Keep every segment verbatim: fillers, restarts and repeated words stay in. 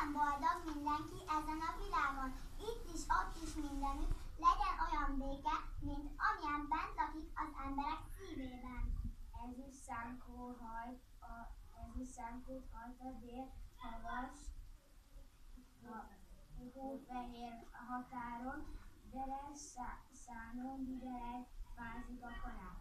Legyen boldog mindenki ezen a világon, itt is, ott is, mindenütt, legyen olyan béke, mint amilyen bent lakik az emberek szívében. Ez is szánkó hajt, a, ez is szánkót hajt a dél, havas, hófehér határon, de lesz szánon, mivel fázik a karácsony.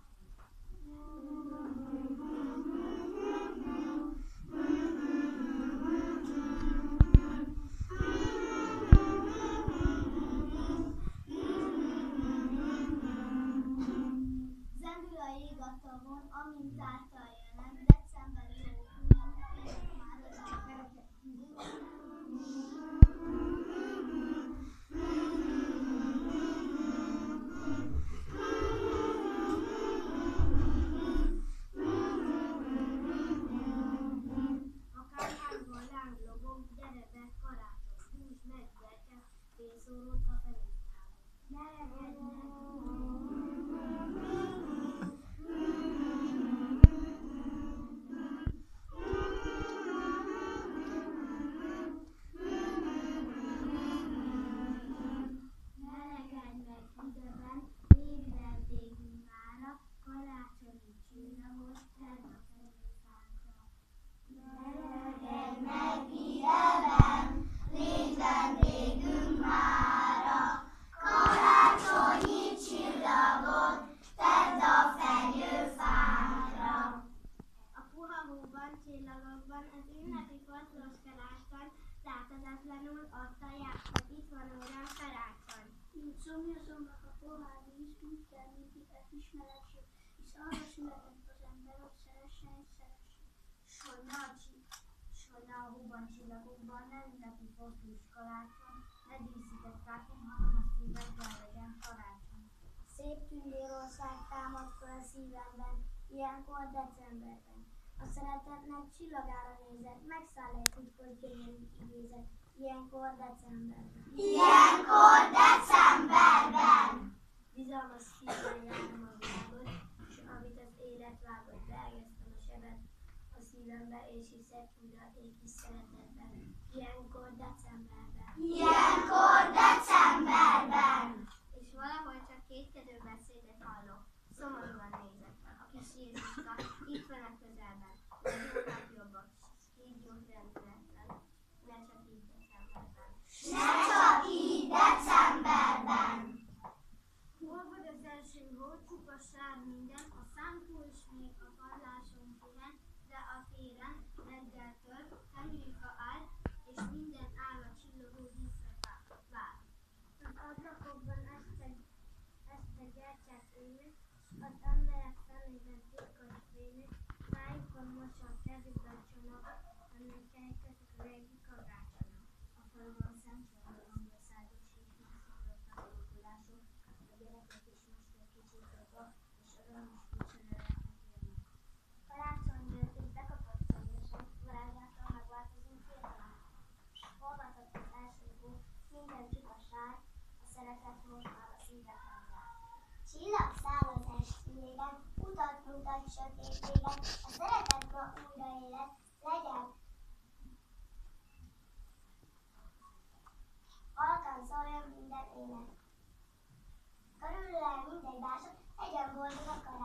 Zendül a jég a tavon, amint által jönnek, decemberi hófények már az embereket. A kárhányban lánglobog, gyere be karácsony, húzd meg gyerke, félszórót a fenékában. Melegednek! Melegedj meg ideben, légy vendégünk mára, karácsonyi csillagos, tedd a fenékánkra. Melegedj meg ideben, légy vendégünk mára, karácsonyi csillagot tedd a fenyőfánkra. A puha hóban, csillagokban, az ünnepi foszlóskalásban láthatatlanul adta jár, hogy itt van órán karácsony. Mint szomjazomnak a pohár víz, úgy kell mindiket ismeretség, hisz arra született az ember, hogy szeressen és szeressen. Sojna a, csi- sojna a hóban, csillagokban, ne ünnepi foszlós kalácsony, ne díszített kákin, hanem a szívedben legyen karácsony. Szép tündérország támad föl a szívemben, ilyenkor decemberben. A szeretetnek csillagára nézett, megszáll egy titkos gyönyörű idézet, ilyenkor decemberben. Ilyenkor decemberben! Bizalmas szívvel járom a világot, és amit az élet vágott, beágyaztam a sebet a szívembe, és hiszek újra ég is szeretetben. Ilyenkor decemberben. Ilyenkor decemberben! És valahol csak kétkedő beszédet hallok, szomorúan nézek. A kis Jézuska itt van a közelben, a jobbak jobbak, kígyók rendületlen, ne csak így decemberben. Ne csak így decemberben! Hol vagy az első hó, csupa sár minden, a szánkó is még a padláson pihen, de a téren reggeltől fenyőfa áll, és minden állat csillogó díszre vár. Az ablakokban este, este gyertyák égnek, az emberek szemében titkos fények, szájukon mosa a kezükben csomag, ennek kelkezek a régi karácsonyok. A faluban szemcsomagban beszállós és megszólott a hangulások, a gyerekek is mostak kicsit oda, és örömös kicsereleknek jönnek. Karácsony jön, és bekapott szomjasan, varázsától megváltozunk hirtelen. Forgatott az első hó, minden csupa sár, a szeretet most már a szívekben jár. Csillag száll az estében, utat mutat sötétségen, a szeretet ma újra élet, legyen. Halkan szóljon minden élet. Körülöle mindegy bársat, legyen boldog a